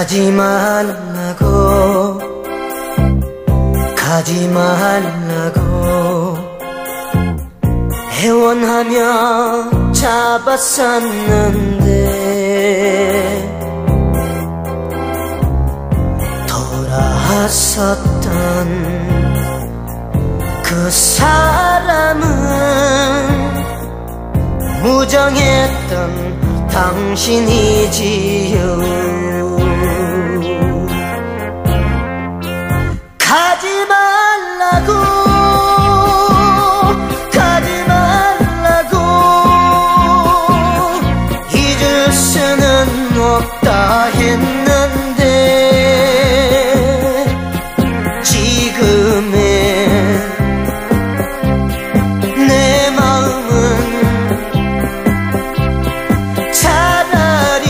가지 말라고 가지 말라고 애원하며 잡았었는데 돌아왔었던 그 사람은 무정했던 당신이지요. 가지 말라고 가지 말라고 잊을 수는 없다 했는데 지금의 내 마음은 차라리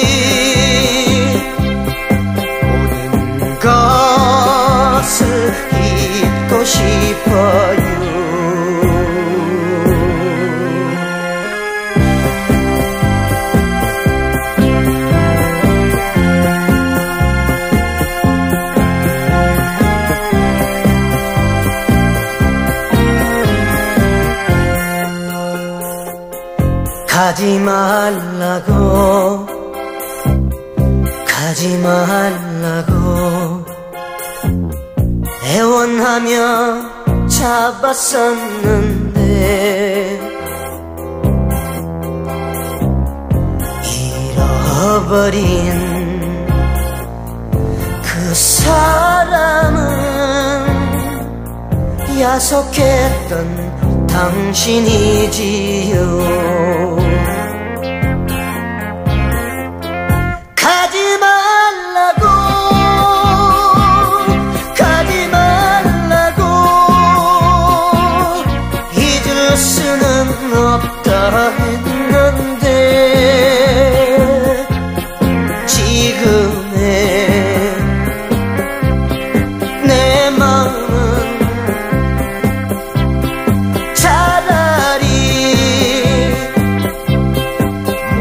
모든 것을 잊고 싶어요. 가지 말라고 가지 말라고 애원하며 잡았었는데 잃어버린 그 사람은 야속했던 당신이지요. 가지 말라고 가지 말라고 잊을 수는 없다 했는데 지금의 내 마음은 차라리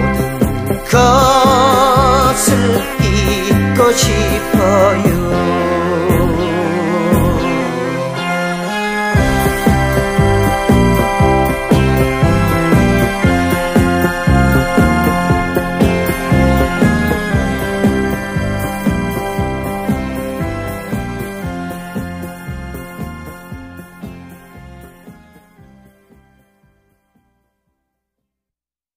모든 것을 잊고 싶어요.